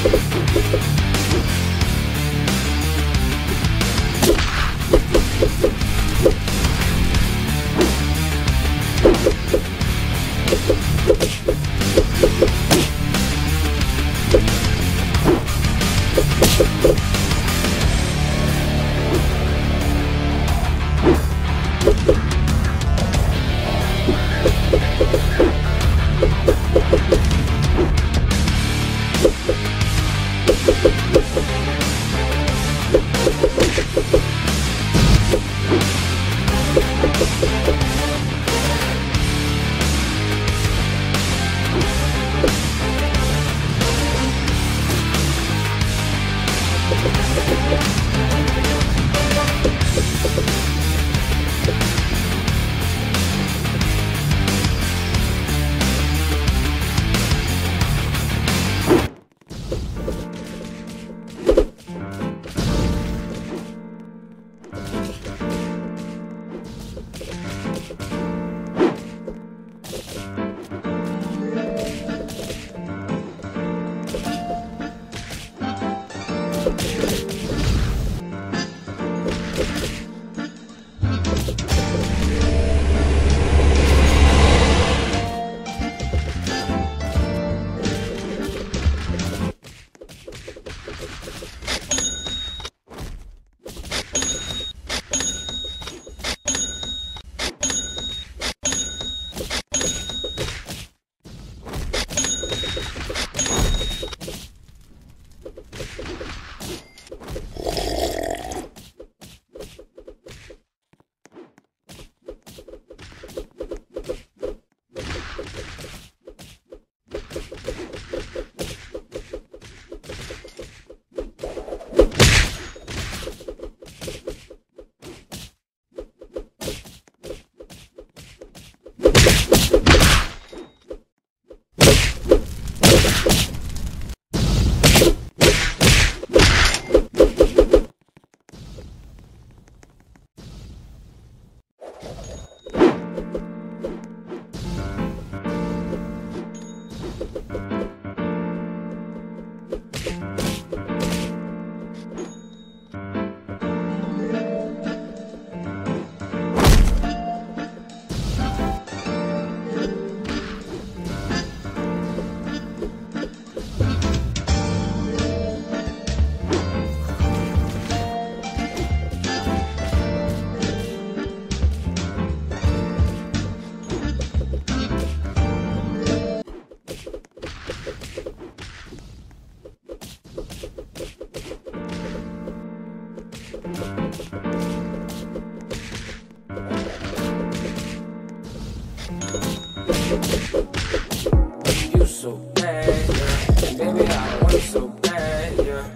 You so bad, yeah. Baby, I want you so bad, yeah.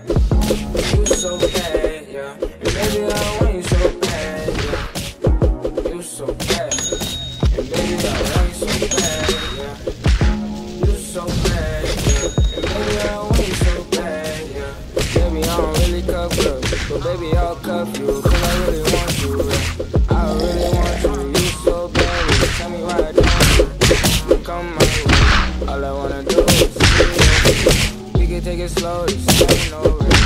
You so bad, yeah. And baby, I want you so bad, yeah. You so bad. And baby, I want you so bad, yeah. You so bad, yeah. And baby, I want you so bad, yeah. Baby, I don't really cuff girls, but baby, I'll cuff you, 'cause I really want you, yeah. I really want you. You so bad, baby. Tell me why I don't come my way. All I wanna do is see you. We can take it slow, just ain't no risk.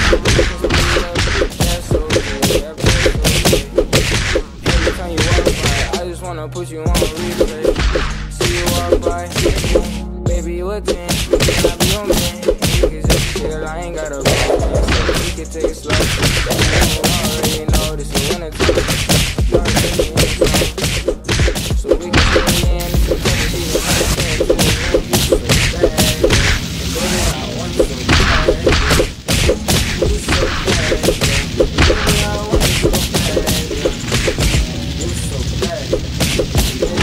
That's okay, everything's okay. Every time you walk by, I just wanna put you on replay. See you walk by, baby, you a 10, and I be on 10. You can just chill, I ain't gotta go. We can take it slow. You already know this is winter time. So we can stay in, it's a better season. You so bad, baby, I want you so bad. You so bad, baby, I want you so bad. You so bad, baby.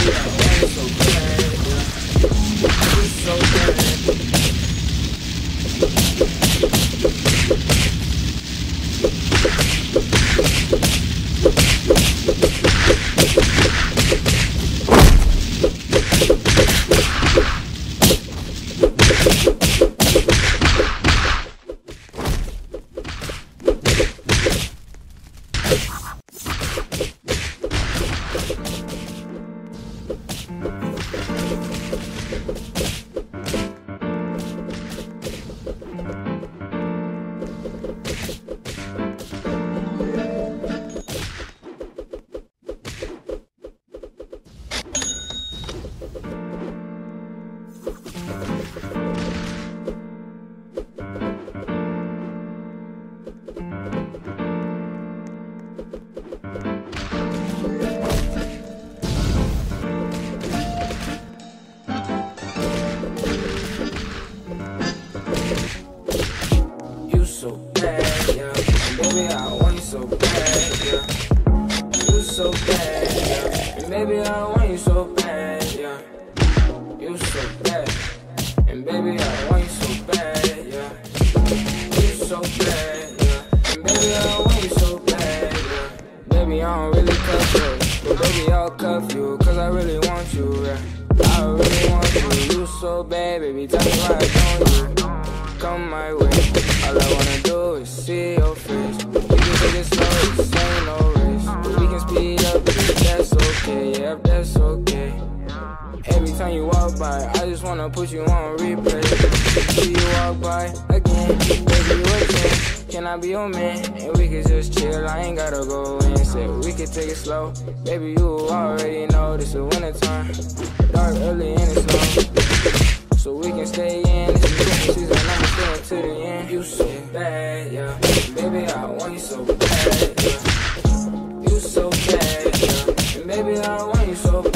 so bad, yeah. And baby, I want you so bad, yeah. You so bad, yeah. And baby, I want you so bad, yeah. You so bad. And baby, I want you so bad, yeah. You so bad, yeah. And baby, I want you so bad, yeah. Baby, I don't really cuff you, but baby, I'll cuff you, cause I really want you, yeah. I really want you. You so bad, baby, tell me why I don't you. Come my way, all I wanna do is see your face. We can take it slow, this ain't no race. But we can speed up, if that's okay, yeah, if that's okay. Every time you walk by, I just wanna put you on replay. See you walk by again, baby, you again. Can I be your man? And we could just chill, I ain't gotta go in. Say we could take it slow. Baby, you already know this is winter time. Dark early and it's long, so we can stay in. This is winter season, I'ma stay to the end. You so bad, yeah. Baby, I want you so bad, yeah. You so bad, yeah. And baby, I want you so bad.